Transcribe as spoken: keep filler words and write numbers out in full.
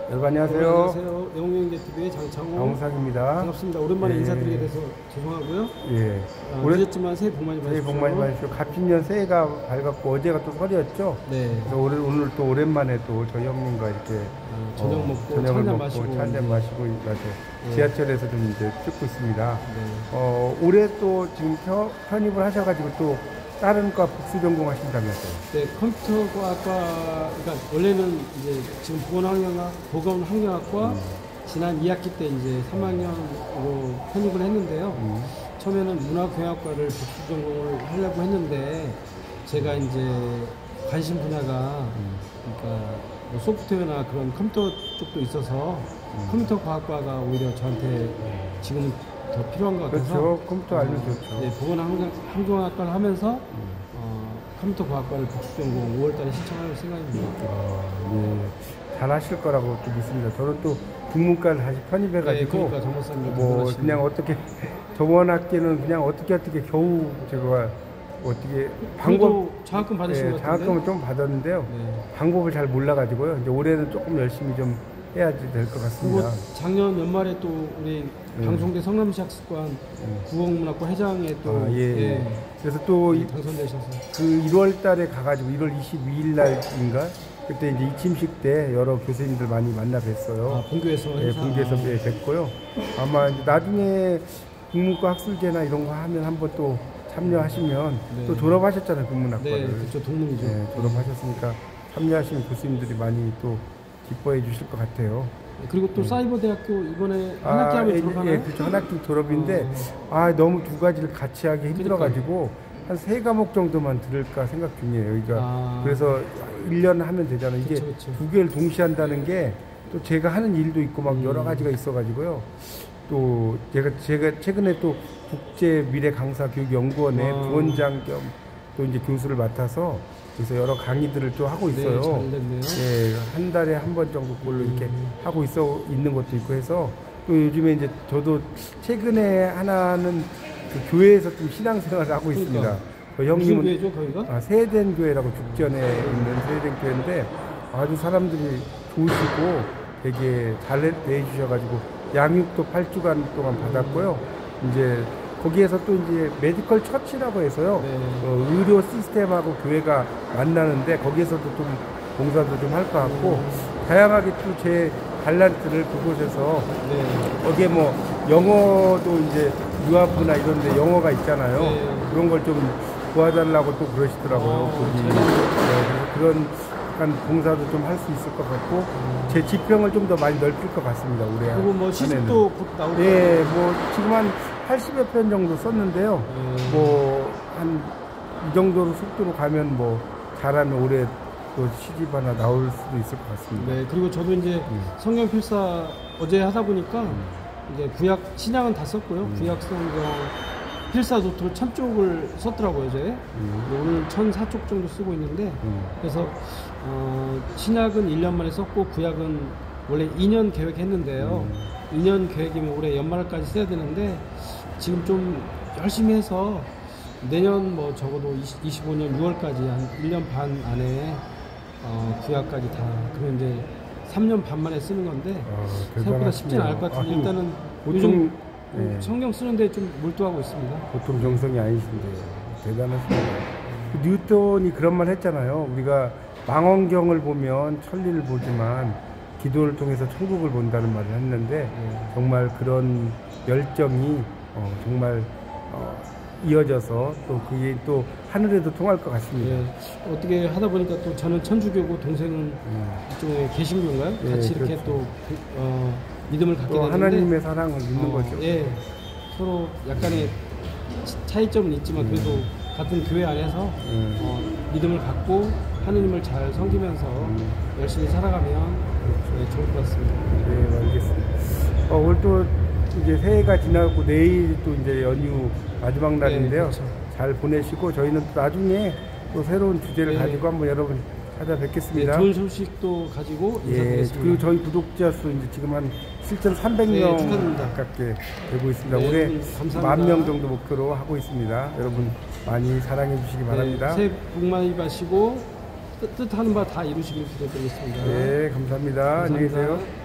여러분 안녕하세요. 안녕하세요. 영웅경제티비의 장창호 강상입니다. 반갑습니다. 오랜만에 예. 인사드리게 돼서 죄송하고요. 예. 아, 올해 늦었지만 새해 복 많이 새해 받으십시오. 복 많이 받으십시오. 갑진년 새해가 밝았고 어제가 또 설이었죠. 네. 그래서 오늘, 오늘 또 오랜만에 또 저희 형님과 이렇게 아, 저녁 어, 먹고 저녁을 차한잔 먹고 마시고 차 한잔 이제. 마시고 가서 예. 지하철에서 좀 이제 찍고 있습니다. 네. 어, 올해 또 지금 편, 편입을 하셔가지고 또 다른 과 복수 전공하신다면서요? 네, 컴퓨터과학과, 그러니까 원래는 이제 지금 보건환경학, 보건환경학과 음. 지난 이 학기 때 이제 삼 학년으로 편입을 했는데요. 음. 처음에는 문화경영학과를 복수 전공을 하려고 했는데 제가 이제 관심 분야가 음. 그러니까 뭐 소프트웨어나 그런 컴퓨터 쪽도 있어서 음. 컴퓨터 과학과가 오히려 저한테 지금 더 필요한 것 같아서 그렇죠. 컴퓨터 알면 어, 좋죠. 네, 보건환경학과를 하면서 음. 어, 컴퓨터 과학과를 복수 전공 오월달에 신청할 생각입니다. 아, 예. 잘 하실 거라고 또 믿습니다. 저는 또 국문과를 다시 편입해가지고 네, 그러니까 정목사님 뭐 그냥 어떻게 저번 학기는 그냥 어떻게 어떻게 겨우 제가 어떻게 방법 장학금 받으신 예, 것 같은데 장학금을 좀 받았는데요. 네. 방법을 잘 몰라가지고요. 이제 올해는 조금 열심히 좀 해야지 될 것 그리고 같습니다. 작년 연말에 또 우리 네. 방송대 성남시학습관 네. 국어문학과 회장에 또 아, 예. 예, 그래서 또 이- 당선되셔서 그 일월 달에 가가지고 일월 이십이일 날인가 그때 이제 이침식 때 여러 교수님들 많이 만나 뵀어요. 아, 본교에서 예, 행사. 본교에서 예, 뵙고요. 아마 이제 나중에 국문과 학술제나 이런 거 하면 한번 또 참여하시면 네. 또 졸업하셨잖아요, 국문학과를. 네, 그렇죠. 동문이죠. 예, 졸업하셨으니까 참여하시는 교수님들이 많이 또 기뻐해 주실 것 같아요. 그리고 또 네. 사이버대학교 이번에 한 학기 아, 하면 예, 졸업하나요? 예, 그렇죠. 한 학기 졸업인데 어. 아 너무 두 가지를 같이 하기 힘들어가지고 한 세 과목 정도만 들을까 생각 중이에요. 그러니까 아. 그래서 일 년 하면 되잖아요. 이게 그쵸, 그쵸. 두 개를 동시에 한다는 게 또 제가 하는 일도 있고 막 음. 여러 가지가 있어가지고요. 또 제가 제가 최근에 또 국제 미래 강사 교육 연구원의 와. 부원장 겸 또 이제 교수를 맡아서 그래서 여러 강의들을 또 하고 있어요. 네, 잘 됐네요. 예, 한 달에 한 번 정도 그걸로 이렇게 음. 하고 있어 있는 것도 있고 해서 또 요즘에 이제 저도 최근에 하나는 그 교회에서 좀 신앙생활을 하고 그러니까. 있습니다. 그 무슨 형님은 교회죠, 거기가? 아, 세덴 교회라고 죽전에 있는 세덴 교회인데 아주 사람들이 좋으시고 되게 잘 내주셔가지고 양육도 팔 주간 동안 받았고요. 이제 거기에서 또 이제 메디컬 처치라고 해서요. 네. 어, 의료 시스템하고 교회가 만나는데 거기에서도 좀 봉사도 좀 할 것 같고 다양하게 또 제 달란트를 그곳에서 네. 거기에 뭐 영어도 이제 유학부나 이런 데 영어가 있잖아요. 네. 그런 걸 좀 도와달라고 또 그러시더라고요. 어, 거기. 잘 네, 그래서 그런 약간 봉사도 좀 할 수 있을 것 같고 제 지평을 좀 더 많이 넓힐 것 같습니다. 올해 그리고 뭐 한 시집도 곧 나올 거예요. 예, 뭐 지금 한 팔십여 편 정도 썼는데요. 음. 뭐 한 이 정도로 속도로 가면 뭐 잘하면 올해 또 시집 하나 나올 수도 있을 것 같습니다. 네, 그리고 저도 이제 음. 성경 필사 어제 하다 보니까 이제 구약 신약은 다 썼고요. 음. 구약 성경 필사 노트를 천 쪽을 썼더라고요, 어제. 음. 오늘 천사 쪽 정도 쓰고 있는데 음. 그래서 어, 신약은 일 년 만에 썼고 구약은 원래 이 년 계획했는데요. 음. 이 년 계획이면 올해 연말까지 써야 되는데 지금 좀 열심히 해서 내년 뭐 적어도 이십오 년 유월까지 한 일 년 반 안에 어, 구약까지 다 그러면 이제 삼 년 반 만에 쓰는 건데 아, 생각보다 쉽지는 않을 것 같은데 아유, 일단은 보통, 요즘 예. 성경 쓰는데 좀 몰두하고 있습니다. 보통 정성이 아니신데 대단하십니다. 그 뉴턴이 그런 말 했잖아요. 우리가 망원경을 보면 천리를 보지만 기도를 통해서 천국을 본다는 말을 했는데 네. 정말 그런 열정이 어, 정말 어, 이어져서 또 그게 또 하늘에도 통할 것 같습니다. 예, 어떻게 하다 보니까 또 저는 천주교고 동생은 음. 이쪽에 개신교인가요? 예, 같이 이렇게 그렇죠. 또 어, 믿음을 갖게 또 되는데 하나님의 사랑을 믿는 어, 거죠. 예, 서로 약간의 차이점은 있지만 그래도 음. 같은 교회 안에서 음. 어, 믿음을 갖고 하느님을 잘 섬기면서 음. 열심히 살아가면 예, 좋을 것 같습니다. 네, 알겠습니다. 어, 오늘 또 이제 새해가 지나고 내일 또 이제 연휴 마지막 날인데요. 그렇죠. 잘 보내시고 저희는 또 나중에 또 새로운 주제를 네. 가지고 한번 여러분 예, 찾아뵙겠습니다. 좋은 소식도 가지고 예, 인사드리겠습니다. 그리고 저희 구독자 수 이제 지금 한 칠천삼백 명 네, 축하드립니다. 가깝게 되고 있습니다. 네, 올해 여러분 감사합니다. 만 명 정도 목표로 하고 있습니다. 여러분 많이 사랑해 주시기 바랍니다. 네, 새해 복 많이 받으시고 뜻, 뜻하는 바 다 이루시길 기도드리겠습니다. 네, 감사합니다. 안녕히 계세요.